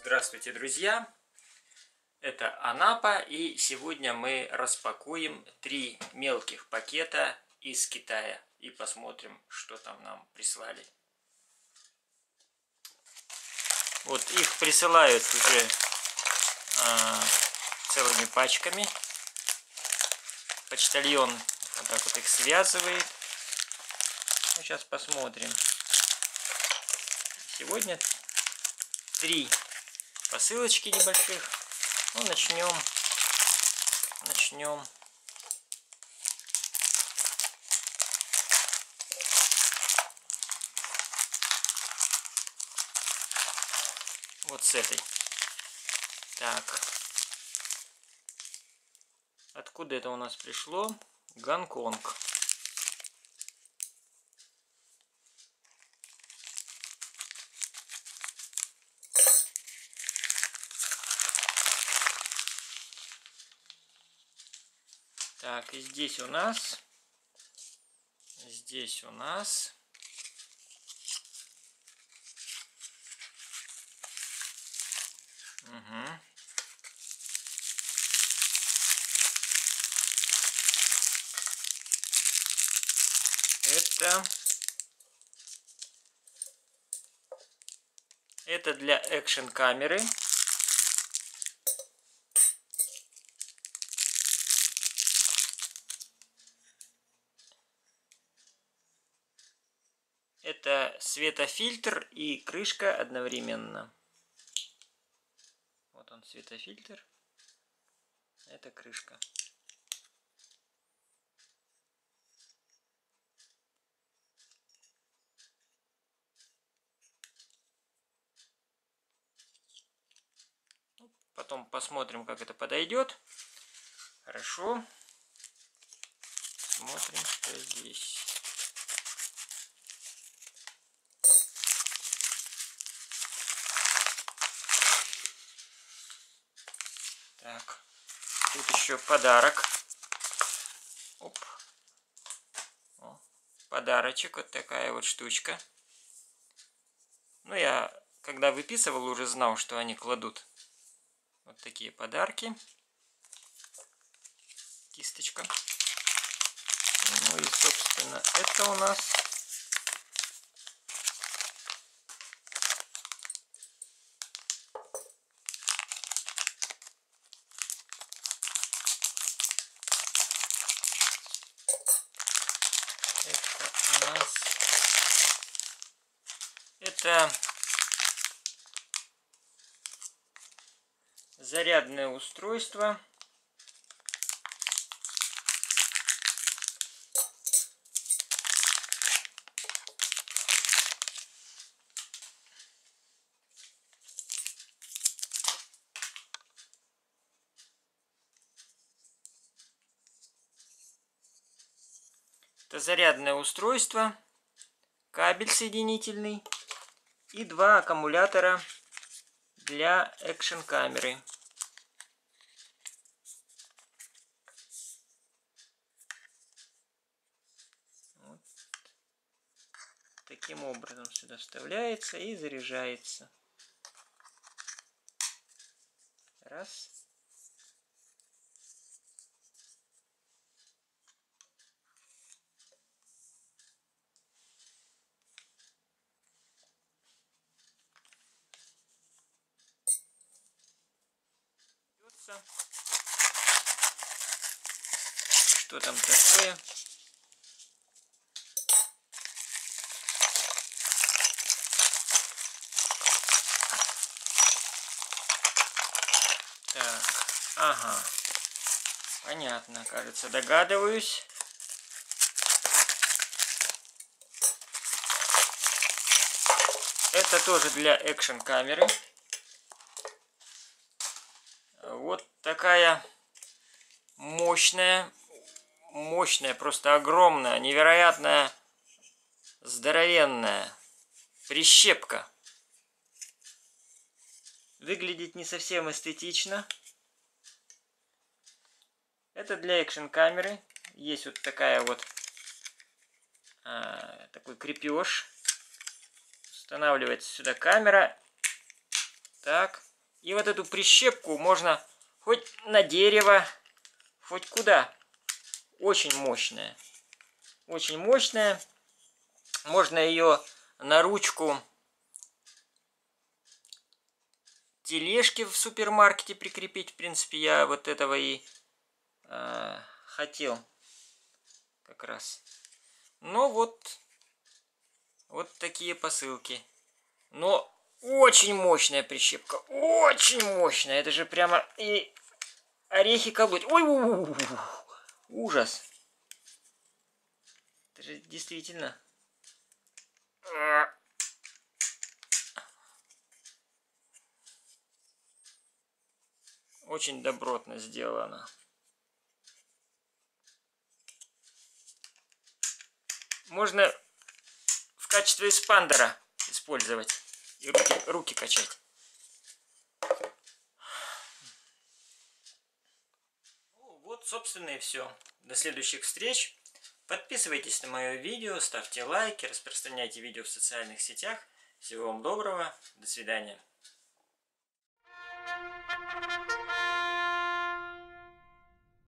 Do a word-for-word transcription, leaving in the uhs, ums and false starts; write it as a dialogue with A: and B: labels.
A: Здравствуйте, друзья! Это Анапа, и сегодня мы распакуем три мелких пакета из Китая и посмотрим, что там нам прислали. Вот их присылают уже а, целыми пачками. Почтальон вот так вот их связывает. Ну, сейчас посмотрим. Сегодня три посылочки небольших. Ну, начнем. Начнем. Вот с этой. Так. Откуда это у нас пришло? Гонконг. Так, и здесь у нас, здесь у нас угу. Это, это для экшн камеры. Это светофильтр и крышка одновременно. Вот он, светофильтр. Это крышка. Потом посмотрим, как это подойдет. Хорошо. Смотрим, что здесь. Так, тут еще подарок. Оп. О, подарочек, вот такая вот штучка. Ну, я, когда выписывал, уже знал, что они кладут вот такие подарки. Кисточка. Ну и, собственно, это у нас это зарядное устройство. Это зарядное устройство, кабель соединительный и два аккумулятора для экшн камеры. Вот. Таким образом сюда вставляется и заряжается. Раз. Что там такое? Так, ага. Понятно, кажется, догадываюсь. Это тоже для экшн камеры. Вот такая мощная, мощная, просто огромная, невероятная, здоровенная прищепка. Выглядит не совсем эстетично. Это для экшн камеры. Есть вот такая вот а, такой крепеж. Устанавливается сюда камера. Так, И вот эту прищепку можно хоть на дерево, хоть куда. Очень мощная. Очень мощная. Можно ее на ручку тележки в супермаркете прикрепить. В принципе, я вот этого и э, хотел как раз. Ну вот, вот такие посылки. Но очень мощная прищепка. Очень мощная. Это же прямо и орехи колоть. Ой, у -у -у -у. Ужас. Это же действительно... Очень добротно сделано. Можно в качестве эспандера использовать и руки, руки качать. Ну, вот, собственно, и все. До следующих встреч. Подписывайтесь на мое видео, ставьте лайки, распространяйте видео в социальных сетях. Всего вам доброго. До свидания.